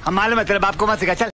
हम मालूम है तेरे बाप को मत सिखा, चल।